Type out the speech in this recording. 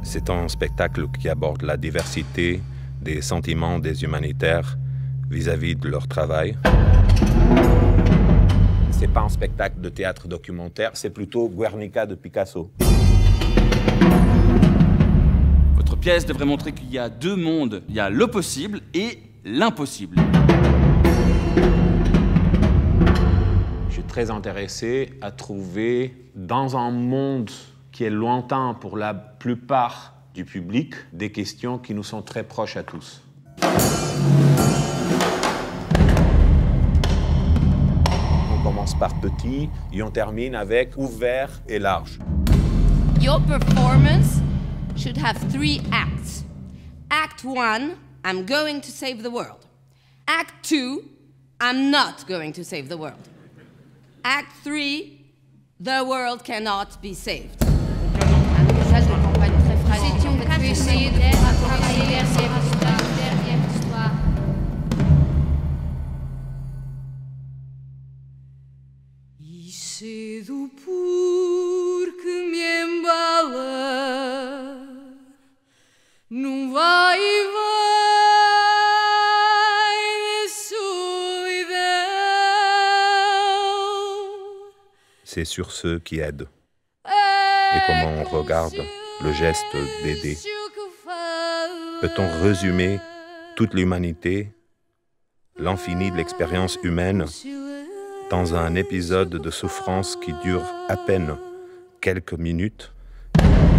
C'est un spectacle qui aborde la diversité des sentiments des humanitaires vis-à-vis de leur travail. C'est pas un spectacle de théâtre documentaire, c'est plutôt Guernica de Picasso. Votre pièce devrait montrer qu'il y a deux mondes. Il y a le possible et l'impossible. Je suis très intéressé à trouver, dans un monde qui est lointain pour la plupart du public, des questions qui nous sont très proches à tous. On commence par petit et on termine avec ouvert et large. Your performance should have 3 acts. Act 1, I'm going to save the world. Act 2, I'm not going to save the world. Act 3, the world cannot be saved. Un message de campagne très fragile. Si on peut essayer de travailler derrière l'histoire. E cedo porque me embala num vai e vai de solidão. C'est sur ceux qui aident et comment on regarde le geste d'aider. Peut-on résumer toute l'humanité, l'infini de l'expérience humaine, dans un épisode de souffrance qui dure à peine quelques minutes?